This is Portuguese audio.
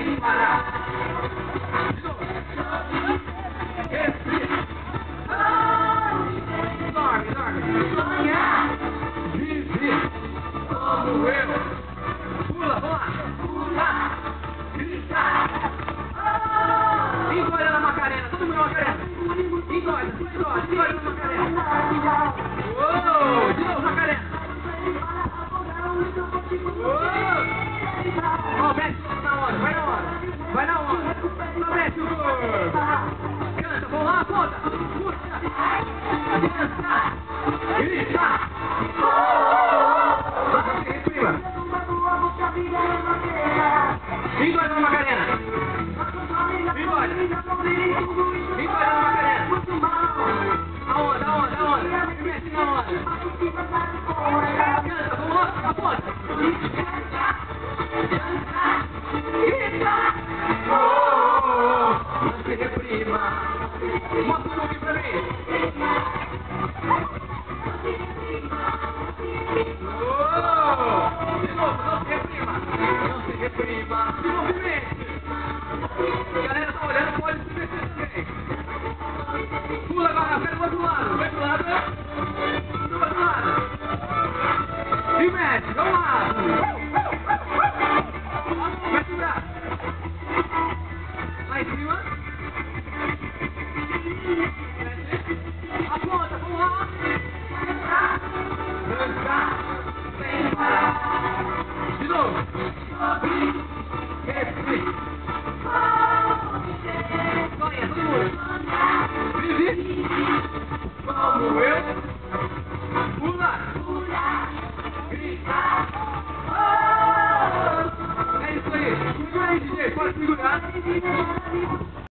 sem parar. De novo. Respira. Dorme. Sonhar. Viver. Como eu. Pula, vamos lá. Pular. Gritar. Engole na Macarena. Todo mundo na Macarena. Engole na Macarena. Uou, de novo Macarena. Ó, mexe na hora, vai na hora. Só mexe o corpo. Canta, vamos lá, aponta. Puxa. Dança. Grita. Você reprima. Engole na Macarena. Engole na Macarena. Aonde? Mexe na hora. Canta, vamos lá, aponta. Grita. Não se reprima. Mostra um pouquinho pra mim. De novo, não se reprima. Se movimente. A galera tá olhando, pode se mexer também. Pula agora, vai pro outro lado. Vai pro lado. Do outro lado. E mexe, vamos lá. Mexe o braço. Lá em cima. Mexe. Aponta, vamos lá. Dançar. Sem parar. De novo. Respira. Sonha, todo mundo. Vive. Como eu. Pula. Grita. É isso aí. Segura aí, DJ. Pode segurar.